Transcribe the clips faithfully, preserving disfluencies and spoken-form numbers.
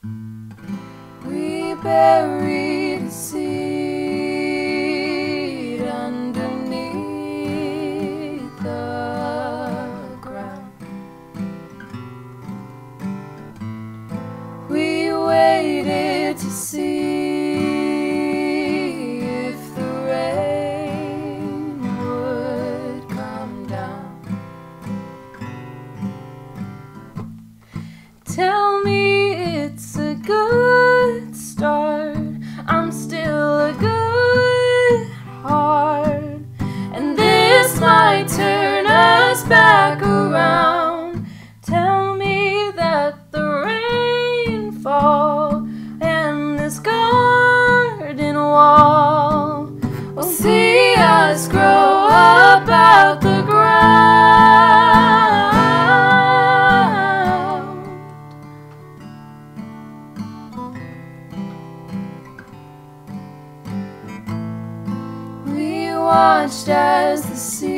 We buried the seed underneath the ground. We waited to see if the rain would come down. Tell me it's a good start. I'm still a good heart, and this might turn us back around. Tell me that the rainfall and this garden wall will see us grow up out the ground. We watched as the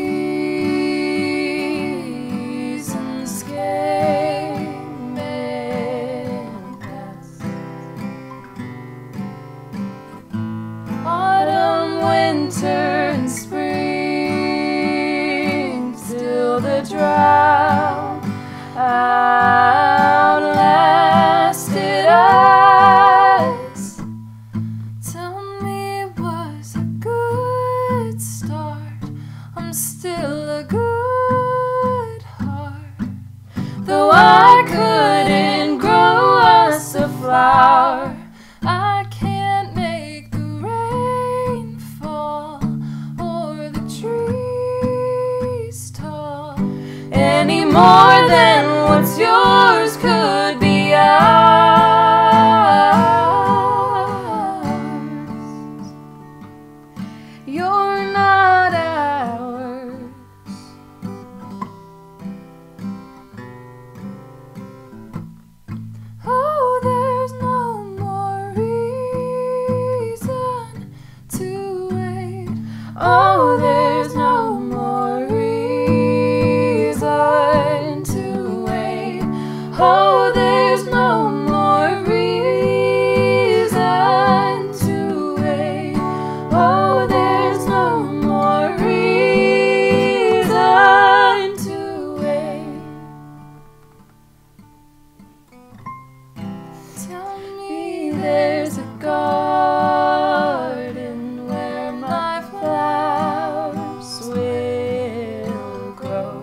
seasons came and passed. Autumn, winter, and spring, still the drought outlasted us. Tell me it was a good start. I'm still a good heart, though I couldn't grow us a flower. I can't make the rain fall or the trees tall any more than what's yours could be ours. You're not ours. Oh, there's no more reason to wait. Oh, there's no more reason to wait. Oh, there's no more reason to wait. Oh, there's no more reason to wait. Tell me there's a garden where my flowers will grow.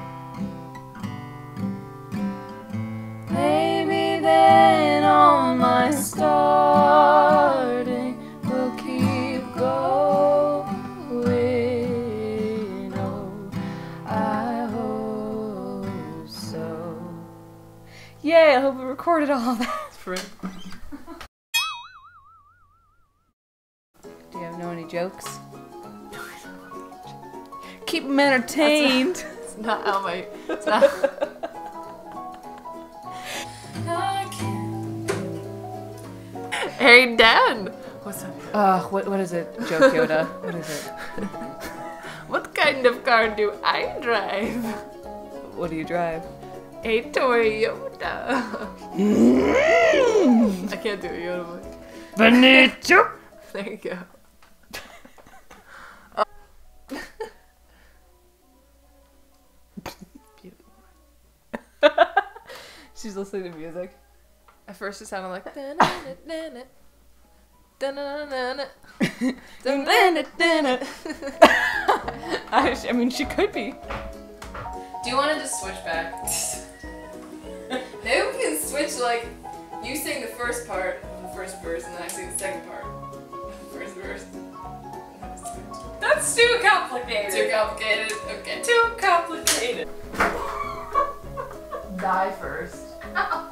Maybe then all my starting will keep going. Oh, I hope so. Yay, I hope we recorded all that for it. Do you have know any jokes? Keep them entertained. It's not how my. It's not. Hey, Dan! What's up? Uh, what, what is it, Joke Yoda? What is it? What kind of car do I drive? What do you drive? A Toyota. I can't do a Yoda voice. Benito! There you go. She's listening to music. At first it sounded like. I, I mean, she could be. Do you want to just switch back? Maybe we can switch, like, you sing the first part of the first verse and then I sing the second part of the first verse. That's too complicated. Too complicated? Okay. Too complicated. Die first.